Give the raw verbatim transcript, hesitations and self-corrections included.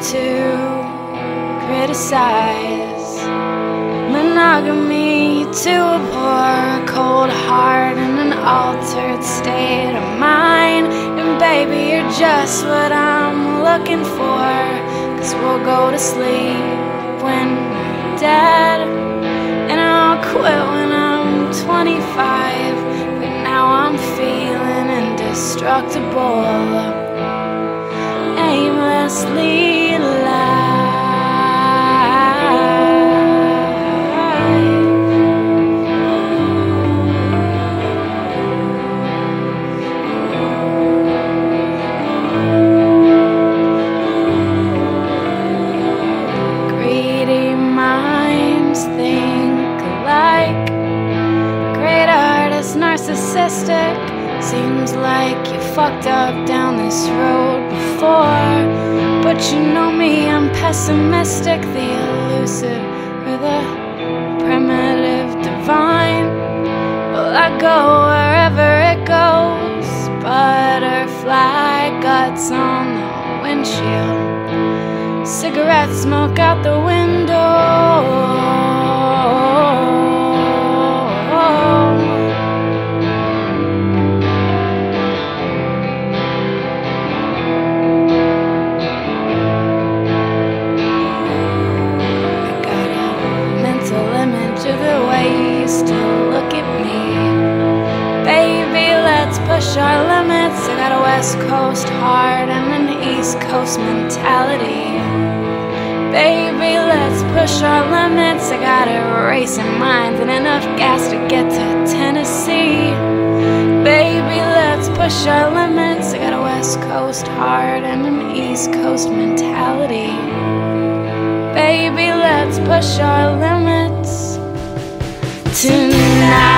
to criticize monogamy, to abhor a cold heart and an altered state of mind. And baby, you're just what I'm looking for, 'cause we'll go to sleep when we're dead, and I'll quit when I'm twenty-five. But now I'm feeling indestructible, aimlessly alive. Greedy minds think alike, great artists narcissistic. Seems like you fucked up down this road before, but you know me, I'm pessimistic, the elusive or the primitive divine. Well, I go wherever it goes, butterfly guts on the windshield, cigarette smoke out the window. Of the way you used to look at me. Baby, let's push our limits. I got a West Coast heart and an East Coast mentality. Baby, let's push our limits. I got a racing mind and enough gas to get to Tennessee. Baby, let's push our limits. I got a West Coast heart and an East Coast mentality. Baby, let's push our limits tonight.